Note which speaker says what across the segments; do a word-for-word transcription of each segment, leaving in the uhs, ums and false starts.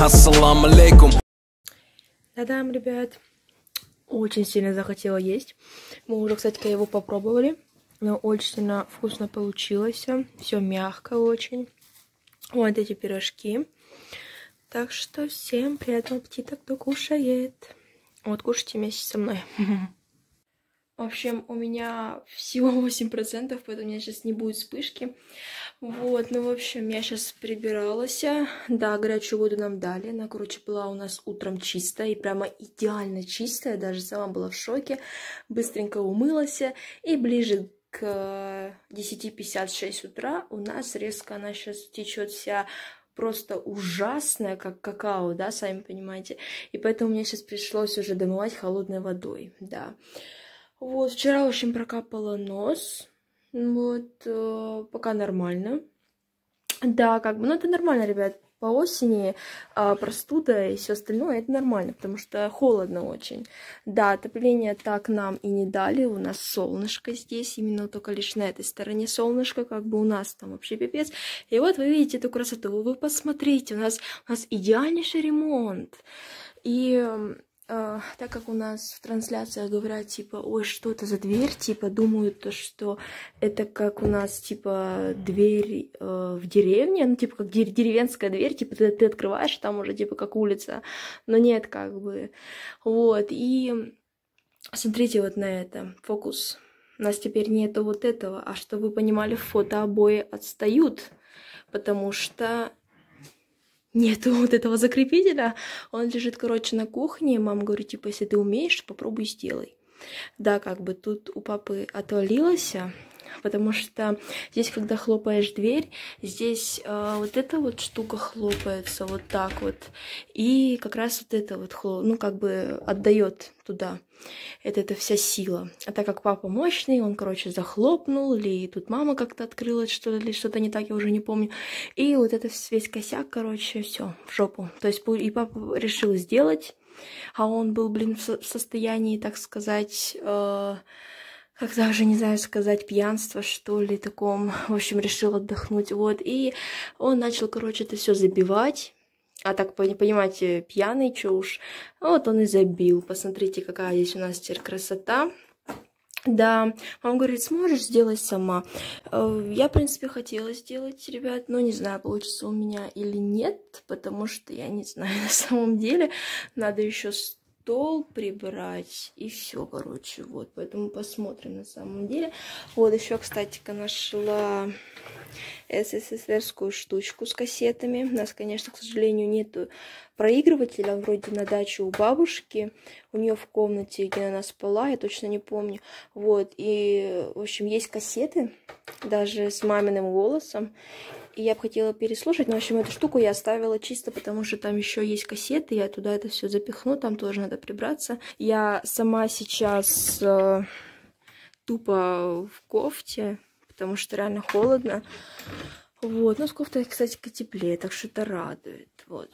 Speaker 1: Ассаламу алейкум.
Speaker 2: Да-да, ребят, очень сильно захотела есть. Мы уже, кстати, его попробовали. Но очень сильно вкусно получилось. Все мягко очень. Вот эти пирожки. Так что всем приятного аппетита, кто кушает. Вот, кушайте вместе со мной. В общем, у меня всего восемь процентов, поэтому у меня сейчас не будет вспышки. Вот, ну, в общем, я сейчас прибиралась. Да, горячую воду нам дали. Она, короче, была у нас утром чистая. И прямо идеально чистая. Даже сама была в шоке. Быстренько умылась. И ближе к десяти пятьдесят шесть утра у нас резко она сейчас течет вся просто ужасная, как какао, да, сами понимаете. И поэтому мне сейчас пришлось уже домывать холодной водой, да. Вот, вчера, в общем, прокапала нос. Вот, э, пока нормально. Да, как бы, ну это нормально, ребят. По осени э, простуда и все остальное, это нормально, потому что холодно очень. Да, отопление так нам и не дали. У нас солнышко здесь, именно только лишь на этой стороне солнышко, как бы у нас там вообще пипец. И вот вы видите эту красоту, вы посмотрите, у нас, у нас идеальнейший ремонт. И... Uh, так как у нас в трансляциях говорят, типа, ой, что это за дверь, типа, думают, то, что это как у нас, типа, дверь uh, в деревне, ну, типа, как деревенская дверь, типа, ты, ты открываешь, там уже, типа, как улица, но нет, как бы, вот, и смотрите вот на это, фокус, у нас теперь нету вот этого, а что вы понимали, фотообои отстают, потому что... Нету вот этого закрепителя. Он лежит, короче, на кухне. Мама говорит, типа, если ты умеешь, попробуй сделай. Да, как бы тут у папы отвалилось, потому что здесь, когда хлопаешь дверь, здесь э, вот эта вот штука хлопается вот так вот. И как раз вот это вот, хлоп, ну, как бы отдает туда. Это, это вся сила. А так как папа мощный, он, короче, захлопнул, или тут мама как-то открыла что-то, или что-то не так, я уже не помню. И вот это весь косяк, короче, все в жопу. То есть и папа решил сделать, а он был, блин, в состоянии, так сказать, э, как даже, не знаю сказать, пьянство, что ли, таком. В общем, решил отдохнуть, вот. И он начал, короче, это все забивать. А так, понимаете, пьяный, чё уж. Вот он и забил. Посмотрите, какая здесь у нас теперь красота. Да, мама говорит, сможешь сделать сама? Я, в принципе, хотела сделать, ребят, но не знаю, получится у меня или нет, потому что я не знаю, на самом деле. Надо еще стол прибрать и все, короче, вот. Поэтому посмотрим на самом деле. Вот еще, кстати-ка, нашла СССРскую штучку с кассетами. У нас, конечно, к сожалению, нету проигрывателя. Вроде на даче у бабушки. У нее в комнате, где она спала, я точно не помню. Вот, и, в общем, есть кассеты, даже с маминым голосом. И я бы хотела переслушать, но, в общем, эту штуку я оставила чисто, потому что там еще есть кассеты, я туда это все запихну, там тоже надо прибраться. Я сама сейчас э, тупо в кофте, потому что реально холодно. Вот, ну, с кофтой, кстати, теплее, так что это радует, вот.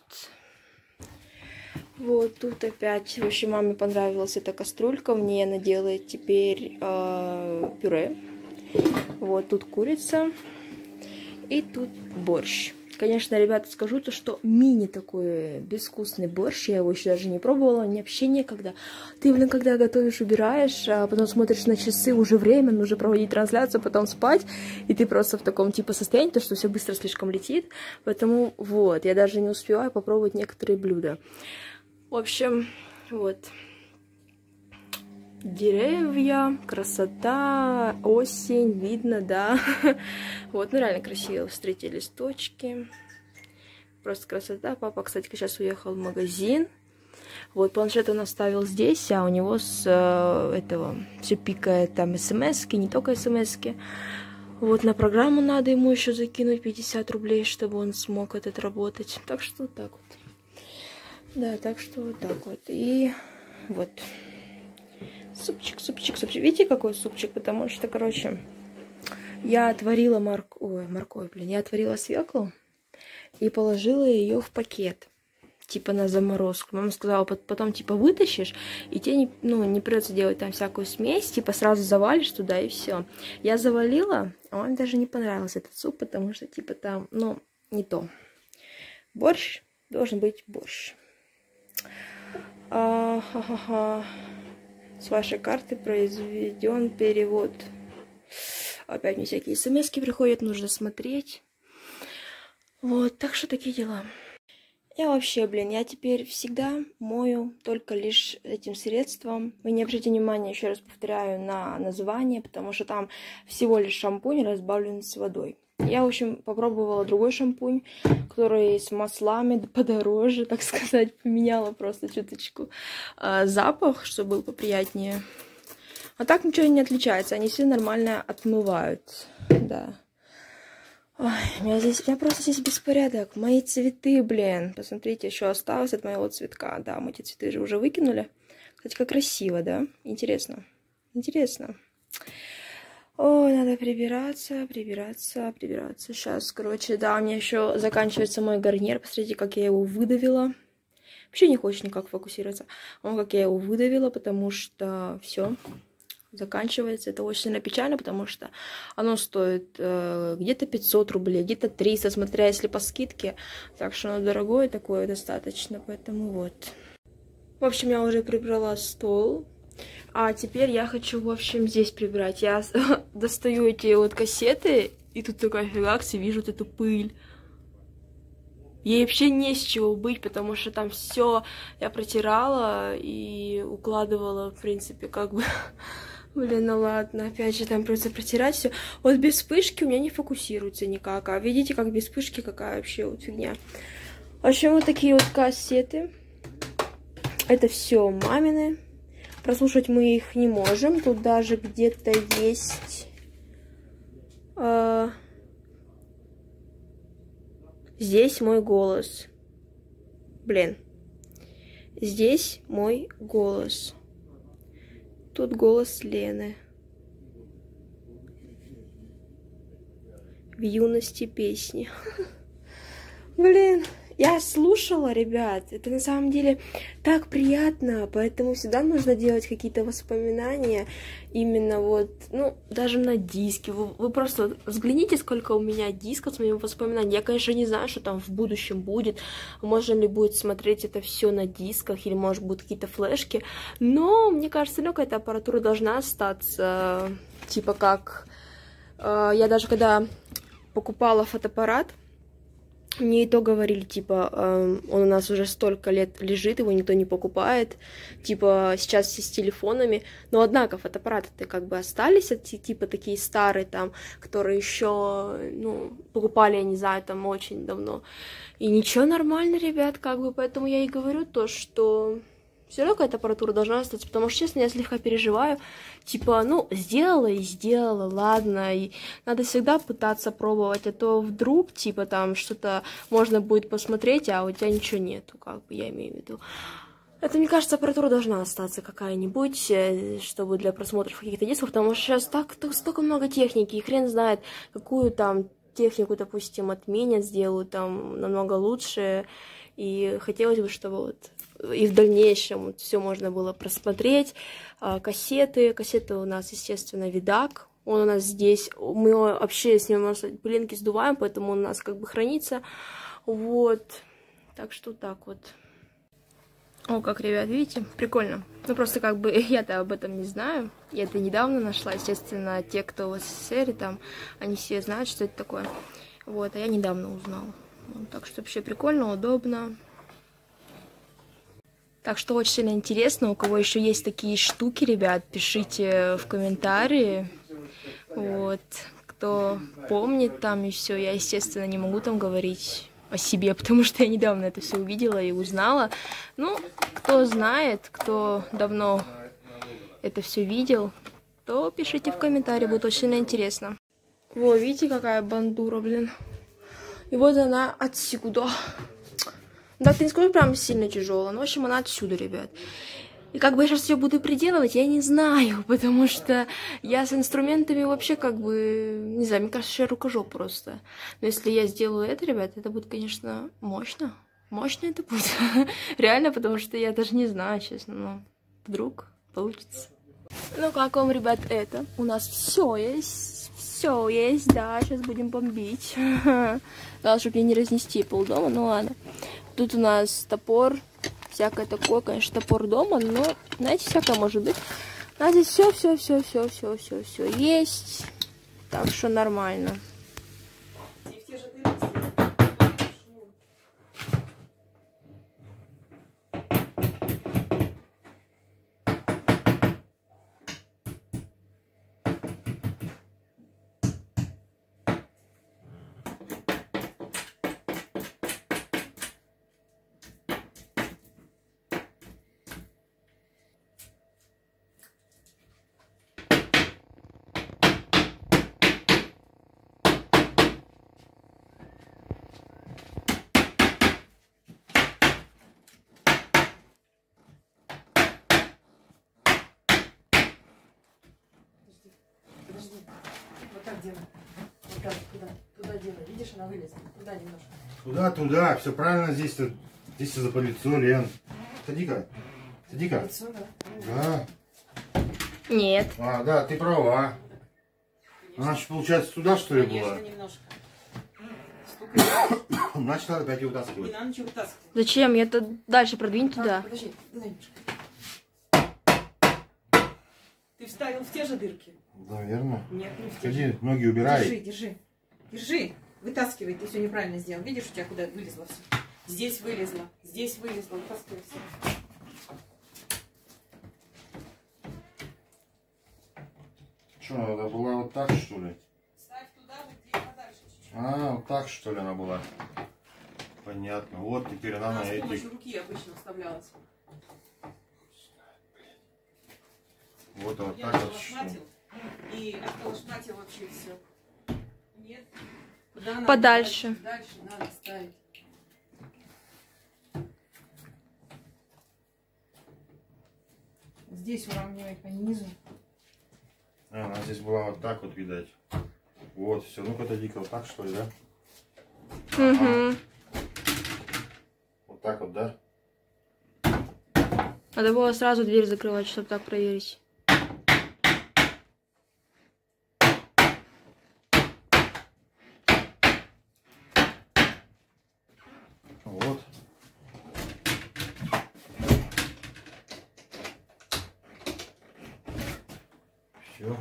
Speaker 2: Вот, тут опять, в общем, маме понравилась эта кастрюлька, мне она делает теперь э, пюре. Вот, тут курица и тут борщ. Конечно, ребята, скажу то, что мини такой безвкусный борщ, я его еще даже не пробовала, мне вообще некогда. Ты, блин, когда готовишь, убираешь, а потом смотришь на часы, уже время, нужно проводить трансляцию, потом спать, и ты просто в таком типа состоянии, то, что все быстро слишком летит. Поэтому вот, я даже не успеваю попробовать некоторые блюда. В общем, вот. Деревья, красота, осень, видно, да. Вот, ну реально красиво встретили листочки. Просто красота. Папа, кстати, сейчас уехал в магазин. Вот, планшет он оставил здесь, а у него с э, этого все пикает там смс-ки, не только смс-ки. Вот, на программу надо ему еще закинуть пятьдесят рублей, чтобы он смог этот работать. Так что вот так вот. Да, так что вот так вот. И вот. Супчик, супчик, супчик. Видите, какой супчик? Потому что, короче, я отварила морковь, ой, морковь, блин, я отварила свеклу и положила ее в пакет, типа на заморозку. Мама сказала, потом, типа, вытащишь, и тебе не, ну, не придется делать там всякую смесь, типа, сразу завалишь туда, и все. Я завалила, а он даже не понравился, этот суп, потому что, типа, там, ну, не то. Борщ должен быть борщ. А, ха -ха -ха. С вашей карты произведен перевод. Опять мне всякие смски приходят, нужно смотреть. Вот, так что такие дела. Я вообще, блин, я теперь всегда мою только лишь этим средством. Вы не обратите внимания, еще раз повторяю, на название, потому что там всего лишь шампунь разбавлен с водой. Я, в общем, попробовала другой шампунь, который с маслами подороже, так сказать, поменяла просто чуточку э, запах, чтобы был поприятнее. А так ничего не отличается, они все нормально отмывают, да. Ой, у меня здесь, у меня просто здесь беспорядок. Мои цветы, блин, посмотрите, еще осталось от моего цветка. Да, мы эти цветы же уже выкинули. Кстати, как красиво, да? Интересно, интересно. Ой, надо прибираться, прибираться, прибираться. Сейчас, короче, да, у меня еще заканчивается мой гарнир. Посмотрите, как я его выдавила. Вообще не хочет никак фокусироваться. Вон, как я его выдавила, потому что все заканчивается. Это очень сильно печально, потому что оно стоит э, где-то пятьсот рублей, где-то триста, смотря если по скидке. Так что оно дорогое такое достаточно, поэтому вот. В общем, я уже прибрала стол. А теперь я хочу, в общем, здесь прибрать. Я достаю эти вот кассеты, и тут такая фигакс, и вижу вот эту пыль. Ей вообще не с чего быть, потому что там все я протирала и укладывала, в принципе, как бы... Блин, ну ладно, опять же там придется протирать все. Вот без вспышки у меня не фокусируется никак. А видите, как без вспышки какая вообще вот фигня. В общем, вот такие вот кассеты. Это все мамины. Прослушать мы их не можем. Тут даже где-то есть... Э, здесь мой голос. Блин. Здесь мой голос. Тут голос Лены. В юности песни. Блин. Я слушала, ребят, это на самом деле так приятно, поэтому всегда нужно делать какие-то воспоминания, именно вот, ну, даже на диске. Вы, вы просто взгляните, сколько у меня дисков с моими воспоминаниями. Я, конечно, не знаю, что там в будущем будет, можно ли будет смотреть это все на дисках, или, может, будут какие-то флешки, но, мне кажется, ну, какая-то аппаратура должна остаться, типа как, э, я даже когда покупала фотоаппарат, мне и то говорили, типа, э, он у нас уже столько лет лежит, его никто не покупает, типа, сейчас все с телефонами, но, однако, фотоаппараты-то как бы остались, типа, такие старые, там, которые еще, ну, покупали, я не знаю, там, очень давно, и ничего, нормально, ребят, как бы, поэтому я и говорю то, что... Все равно какая-то аппаратура должна остаться, потому что, честно, я слегка переживаю. Типа, ну, сделала и сделала, ладно. И надо всегда пытаться пробовать, а то вдруг, типа, там что-то можно будет посмотреть, а у тебя ничего нету, как бы, я имею в виду. Это, мне кажется, аппаратура должна остаться какая-нибудь, чтобы для просмотров каких-то дисков, потому что сейчас так, так столько много техники, и хрен знает, какую там технику, допустим, отменят, сделают там намного лучше. И хотелось бы, чтобы вот и в дальнейшем вот все можно было просмотреть. А, кассеты. Кассеты у нас, естественно, видак. Он у нас здесь. Мы вообще с ним пылинки сдуваем, поэтому он у нас как бы хранится. Вот. Так что так вот. О, как, ребят, видите? Прикольно. Ну, просто как бы я-то об этом не знаю. Я это недавно нашла. Естественно, те, кто в СССР, там, они все знают, что это такое. Вот, а я недавно узнала. Вот, так что вообще прикольно, удобно. Так что очень сильно интересно, у кого еще есть такие штуки, ребят, пишите в комментарии. Вот, кто помнит там и все, я, естественно, не могу там говорить о себе, потому что я недавно это все увидела и узнала. Ну, кто знает, кто давно это все видел, то пишите в комментарии, будет очень сильно интересно. Во, видите, какая бандура, блин. И вот она отсюда. Да, ты не скажу, прям сильно тяжелая. Но, в общем, она отсюда, ребят. И как бы я сейчас все буду приделывать, я не знаю, потому что я с инструментами вообще как бы, не знаю, мне кажется, что я рукожоп просто. Но если я сделаю это, ребят, это будет, конечно, мощно. Мощно это будет. Реально, потому что я даже не знаю, честно, но вдруг получится. Ну, как вам, ребят, это? У нас все есть, все есть, да, сейчас будем бомбить. Главное, чтобы мне не разнести полдома, ну ладно. Тут у нас топор, всякое такое, конечно, топор дома, но, знаете, всякое может быть. У нас здесь все, все, все, все, все, все, все есть, так что нормально.
Speaker 1: Подожди. Вот так делай. Вот так, туда. Туда делай. Видишь, она вылезла. Туда немножко.
Speaker 3: Туда, туда. Все правильно здесь-то. Здесь за по лицо, Лен. Сади-ка. Сади-ка.
Speaker 1: Лицо, да?
Speaker 3: Да.
Speaker 2: Нет.
Speaker 3: А, да, ты права. Она же, получается, туда, что ли, была?
Speaker 1: Конечно, немножко. Стукай.
Speaker 3: Значит, надо опять ее вытаскивать.
Speaker 1: Не надо ничего вытаскивать.
Speaker 2: Зачем? Я то дальше продвинь
Speaker 1: А,
Speaker 2: туда.
Speaker 1: подожди, туда немножко. Ты вставил в те же дырки?
Speaker 3: Наверное.
Speaker 1: Нет, не в те же.
Speaker 3: Иди, ноги убирай.
Speaker 1: Держи, держи. Держи. Вытаскивай, ты все неправильно сделал. Видишь, у тебя куда вылезло все? Здесь вылезло, здесь вылезло. Вытаскивай все.
Speaker 3: Что, надо была вот так, что ли?
Speaker 1: Ставь туда, вот где подальше чуть-чуть.
Speaker 3: А, вот так, что ли, она была? Понятно. Вот теперь она
Speaker 1: Она
Speaker 3: на
Speaker 1: с
Speaker 3: этих...
Speaker 1: помощью руки обычно вставлялась.
Speaker 3: Вот, вот
Speaker 1: Я
Speaker 3: так вот.
Speaker 1: лошматил, и отколошматил вообще все. Нет. Куда надо?
Speaker 2: Подальше.
Speaker 1: Дальше, дальше надо ставить. Здесь уравнивай по низу.
Speaker 3: А, она здесь была вот так вот, видать. Вот, все. Ну-ка, отойди-ка вот так, что ли, да?
Speaker 2: Угу.
Speaker 3: Вот так вот, да?
Speaker 2: Надо было сразу дверь закрывать, чтобы так проверить.
Speaker 3: Вот. Все.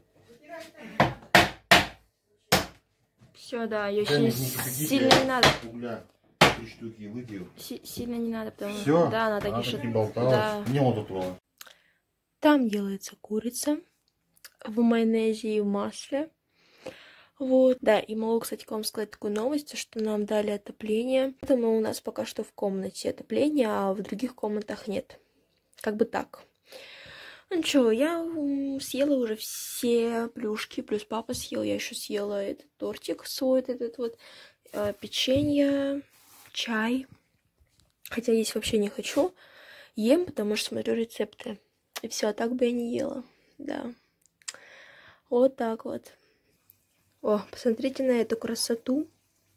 Speaker 2: Все, да, ее
Speaker 3: Пряник
Speaker 2: сильно,
Speaker 3: не кипятите,
Speaker 2: сильно не надо.
Speaker 3: Угля три штуки выкину.
Speaker 2: Си- сильно не надо, потому
Speaker 3: Все.
Speaker 2: что... Да, она так
Speaker 3: она
Speaker 2: еще...
Speaker 3: таки болталась.
Speaker 2: Да.
Speaker 3: Не вот тут было.
Speaker 2: Там делается курица в майонезе и в масле. Вот, да, и могу, кстати, вам сказать такую новость, что нам дали отопление. Поэтому у нас пока что в комнате отопление, а в других комнатах нет. Как бы так. Ну что, я съела уже все плюшки, плюс папа съел, я еще съела этот тортик свой, этот вот, э, печенье, чай. Хотя есть вообще не хочу. Ем, потому что смотрю рецепты. И все, а так бы я не ела. Да. Вот так вот. О, посмотрите на эту красоту.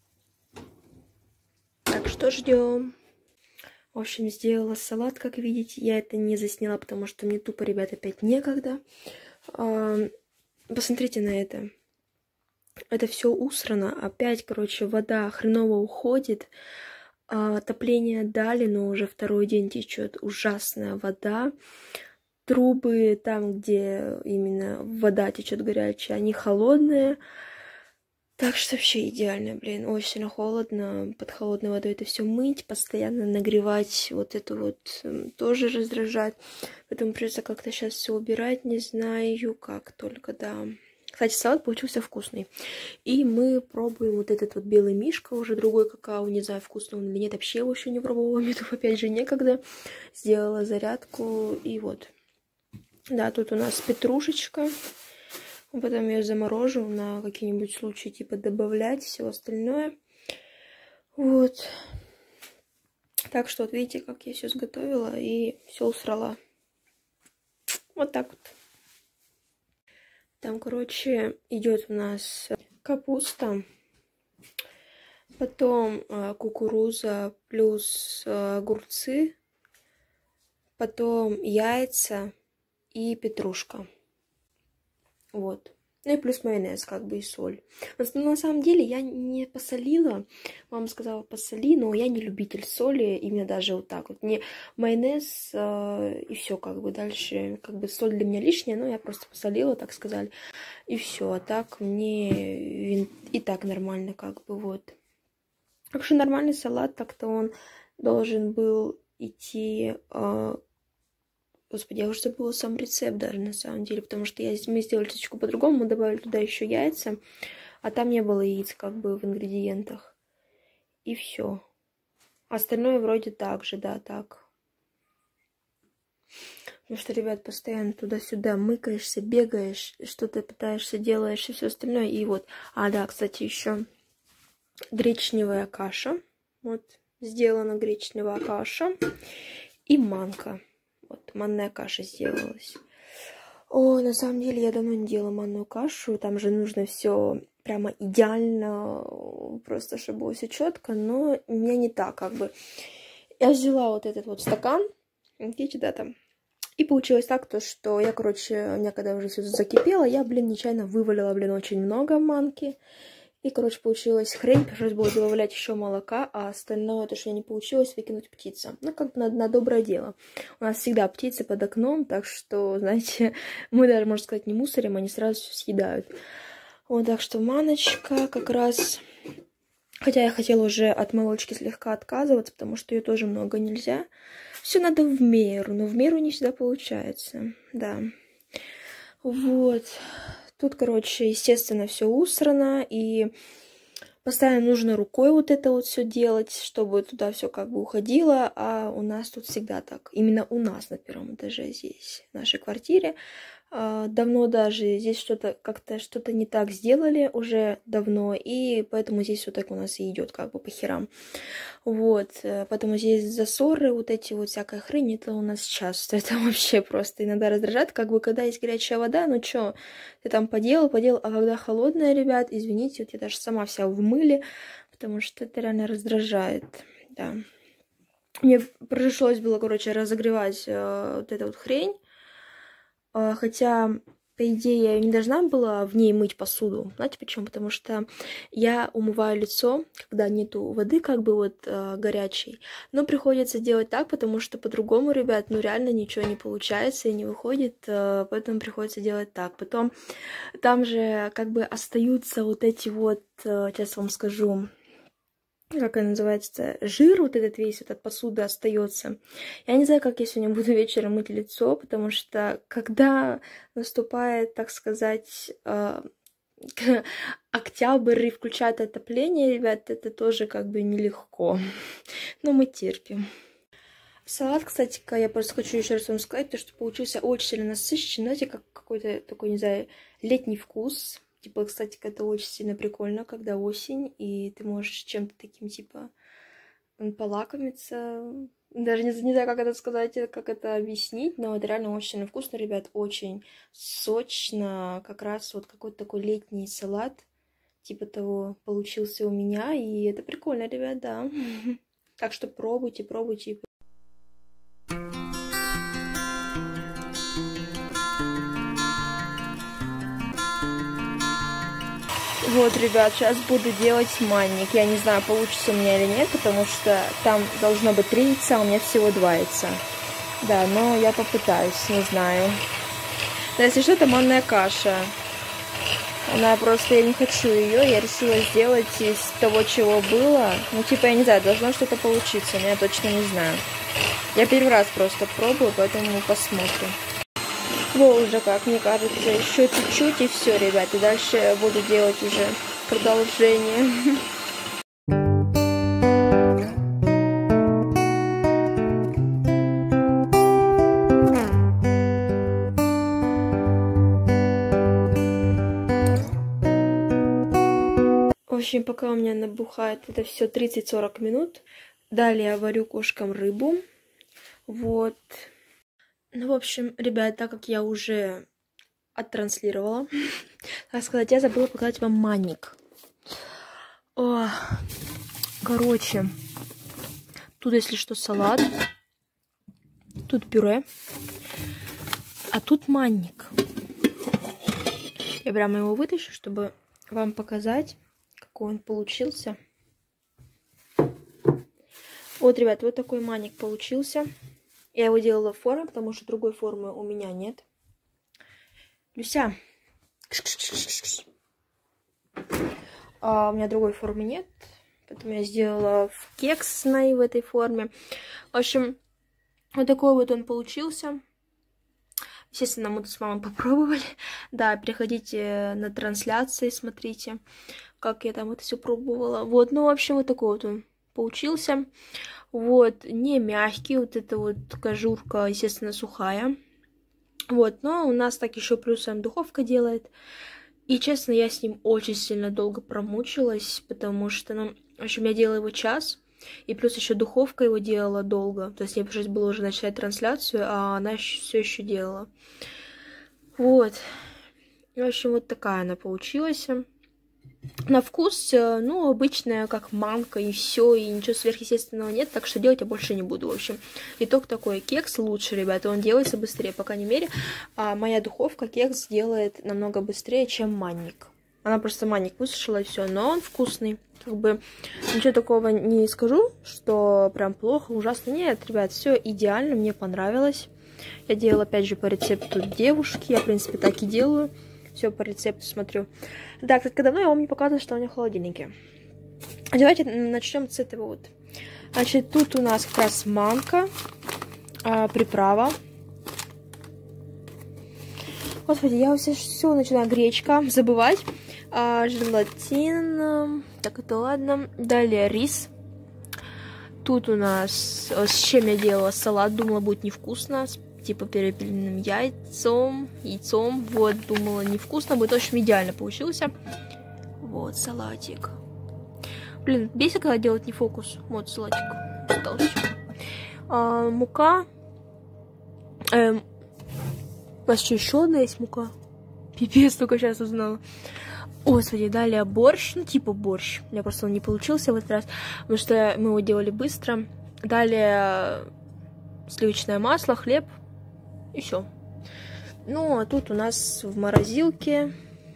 Speaker 2: Так что ждем. В общем, сделала салат, как видите. Я это не засняла, потому что мне тупо, ребят, опять некогда. А, посмотрите на это. Это все усрано. Опять, короче, вода хреново уходит. А, отопление дали, но уже второй день течет ужасная вода. Трубы, там, где именно вода течет горячая, они холодные. Так что вообще идеально, блин. Очень сильно холодно. Под холодной водой это все мыть, постоянно нагревать. Вот это вот тоже раздражает. Поэтому придется как-то сейчас все убирать. Не знаю, как только, да. Кстати, салат получился вкусный. И мы пробуем вот этот вот белый мишка, уже другой какао. Не знаю, вкусный он или нет. Вообще его еще не пробовала. Мне тут опять же некогда. Сделала зарядку. И вот. Да, тут у нас петрушечка. Потом я заморожу на какие-нибудь случаи, типа добавлять все остальное. Вот. Так что вот видите, как я все сготовила и все усрала. Вот так вот. Там, короче, идет у нас капуста, потом э, кукуруза плюс э, огурцы, потом яйца и петрушка. Вот. Ну и плюс майонез, как бы, и соль. Но на самом деле я не посолила. Мама сказала, посоли, но я не любитель соли, именно даже вот так вот. Не майонез э, и все, как бы, дальше, как бы, соль для меня лишняя, но я просто посолила, так сказали. И все, а так мне и так нормально, как бы, вот. Так что нормальный салат, так-то он должен был идти... Э, Господи, я уже забыла сам рецепт даже, на самом деле, потому что я, мы сделали чуточку по-другому, мы добавили туда еще яйца, а там не было яиц, как бы, в ингредиентах. И все. Остальное вроде так же, да, так. Потому что, ребят, постоянно туда-сюда мыкаешься, бегаешь, что-то пытаешься, делаешь и все остальное. И вот, а, да, кстати, еще гречневая каша. Вот, сделана гречневая каша. И манка. Вот, манная каша сделалась. О, на самом деле, я давно не делала манную кашу. Там же нужно все прямо идеально, просто чтобы было все четко. Но у меня не так, как бы. Я взяла вот этот вот стакан. Видите, да, там. И получилось так, то, что я, короче, у меня когда уже все закипело, я, блин, нечаянно вывалила, блин, очень много манки. И, короче, получилась хрень, пришлось было добавлять еще молока, а остальное, то, что не получилось, выкинуть птицам. Ну, как бы на, на доброе дело. У нас всегда птицы под окном, так что, знаете, мы даже, можно сказать, не мусорим, они сразу все съедают. Вот, так что маночка как раз... Хотя я хотела уже от молочки слегка отказываться, потому что ее тоже много нельзя. Все надо в меру, но в меру не всегда получается, да. Вот... Тут, короче, естественно, все усрано, и постоянно нужно рукой вот это вот все делать, чтобы туда все как бы уходило, а у нас тут всегда так. Именно у нас на первом этаже здесь, в нашей квартире. Давно даже здесь что-то как-то что-то не так сделали уже давно, и поэтому здесь вот так у нас и идет как бы по херам. Вот, поэтому здесь засоры, вот эти вот всякая хрень, это у нас часто, это вообще просто иногда раздражает, как бы когда есть горячая вода, ну чё, ты там поделал, поделал, а когда холодная, ребят, извините, вот я даже сама вся в мыле, потому что это реально раздражает, да. Мне пришлось было, короче, разогревать э, вот эту вот хрень. Хотя, по идее, я не должна была в ней мыть посуду. Знаете почему? Потому что я умываю лицо, когда нету воды, как бы вот э, горячей. Но приходится делать так, потому что по-другому, ребят, ну реально ничего не получается и не выходит. Э, поэтому приходится делать так. Потом там же как бы остаются вот эти вот, э, сейчас вам скажу... как она называется, жир вот этот весь вот от посуды остается. Я не знаю, как я сегодня буду вечером мыть лицо, потому что когда наступает, так сказать, э, октябрь и включает отопление, ребят, это тоже как бы нелегко. Но мы терпим. Салат, кстати, я просто хочу еще раз вам сказать, то, что получился очень сильно насыщенный, знаете, как какой-то такой, не знаю, летний вкус. Типа, кстати, это очень сильно прикольно, когда осень, и ты можешь чем-то таким, типа, полакомиться. Даже не, не знаю, как это сказать, как это объяснить, но это реально очень сильно вкусно, ребят, очень сочно. Как раз вот какой-то такой летний салат, типа того, получился у меня, и это прикольно, ребят, да. Так что пробуйте, пробуйте. Вот, ребят, сейчас буду делать манник. Я не знаю, получится у меня или нет, потому что там должно быть три яйца, а у меня всего два яйца. Да, но я попытаюсь, не знаю. Но если что, это манная каша. Она просто, я не хочу ее, я решила сделать из того, чего было. Ну, типа, я не знаю, должно что-то получиться, но я точно не знаю. Я первый раз просто пробую, поэтому посмотрим. Во, уже как, мне кажется, еще чуть-чуть и все, ребят. И дальше буду делать уже продолжение. В общем, пока у меня набухает это все тридцать-сорок минут. Далее я варю кошкам рыбу. Вот. Ну, в общем, ребят, так как я уже оттранслировала, так сказать, я забыла показать вам манник. О, короче, тут, если что, салат, тут пюре, а тут манник. Я прямо его вытащу, чтобы вам показать, какой он получился. Вот, ребят, вот такой маник получился. Я его делала в форме, потому что другой формы у меня нет. Люся. А, у меня другой формы нет. Поэтому я сделала в кексной в этой форме. В общем, вот такой вот он получился. Естественно, мы тут с мамой попробовали. Да, переходите на трансляции, смотрите, как я там это все пробовала. Вот, ну, в общем, вот такой вот он получился. Вот, не мягкий, вот эта вот кожурка, естественно, сухая. Вот, но у нас так еще плюсом духовка делает. И, честно, я с ним очень сильно долго промучилась, потому что, ну, в общем, я делала его час. И плюс еще духовка его делала долго. То есть мне пришлось было уже начать трансляцию, а она все еще делала. Вот. В общем, вот такая она получилась. На вкус, ну, обычная, как манка, и все, и ничего сверхъестественного нет, так что делать я больше не буду. В общем, итог такой: кекс лучше, ребята, он делается быстрее, по крайней мере. А моя духовка кекс делает намного быстрее, чем манник. Она просто манник высушила, и все, но он вкусный. Как бы ничего такого не скажу, что прям плохо, ужасно. Нет, ребят, все идеально, мне понравилось. Я делала, опять же, по рецепту девушки. Я, в принципе, так и делаю. Все по рецепту смотрю. Так, кстати, давно я вам не показывала, что у меня в холодильнике. Давайте начнем с этого вот. Значит, тут у нас как раз манка, а, приправа. Господи, я все, все начинаю гречка забывать. А, желатин. Так, это ладно. Далее рис. Тут у нас, с чем я делала салат, думала, будет невкусно. С типа перепелиным яйцом, яйцом. Вот, думала, невкусно будет. В общем, идеально получился. Вот, салатик. Блин, бесит, когда делать не фокус. Вот, салатик. Остался. А, мука. Эм, у нас что, еще одна есть мука? Пипец, только сейчас узнала. Господи, далее борщ, ну типа борщ. У меня просто он не получился в этот раз, потому что мы его делали быстро. Далее сливочное масло, хлеб и все. Ну, а тут у нас в морозилке,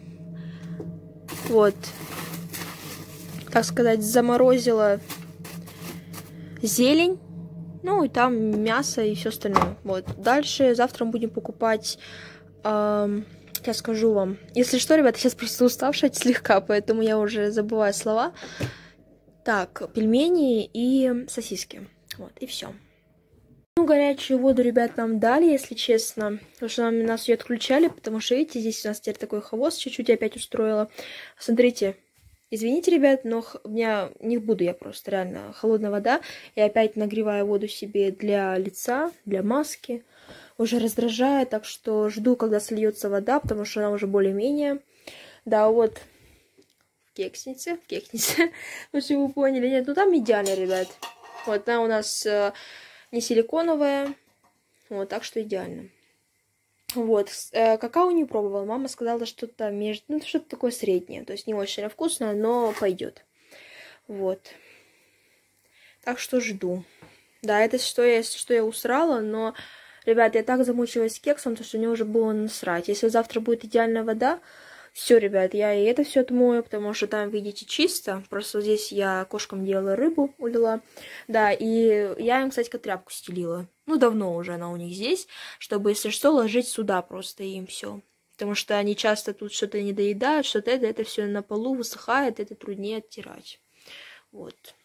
Speaker 2: вот, так сказать, заморозила зелень. Ну, и там мясо и все остальное. Вот. Дальше завтра мы будем покупать... Эм, я скажу вам. Если что, ребята, сейчас просто уставшая слегка, поэтому я уже забываю слова. Так, пельмени и сосиски. Вот, и все. Ну, горячую воду, ребят, нам дали, если честно. Потому что нам, нас ее отключали, потому что, видите, здесь у нас теперь такой хвост чуть-чуть опять устроила. Смотрите. Извините, ребят, но у меня не буду я просто, реально, холодная вода. Я опять нагреваю воду себе для лица, для маски. Уже раздражает, так что жду, когда сольется вода, потому что она уже более-менее. Да, вот в кекснице, в кекснице, ну, если вы поняли. Нет, ну там идеально, ребят. Вот, она у нас э, не силиконовая, вот, так что идеально. Вот, э, какао не пробовала. Мама сказала, что-то между, ну, что-то такое среднее. То есть не очень вкусное, но пойдет. Вот. Так что жду. Да, это что я, что я усрала, но, ребят, я так замучилась кексом, то что мне уже было насрать. Если завтра будет идеальная вода, все, ребят, я и это все отмою, потому что там, видите, чисто. Просто здесь я кошкам делала рыбу, улила. Да, и я им, кстати, тряпку стелила. Ну, давно уже она у них здесь, чтобы, если что, ложить сюда просто им все. Потому что они часто тут что-то не доедают, что-то это, это все на полу высыхает, это труднее оттирать. Вот.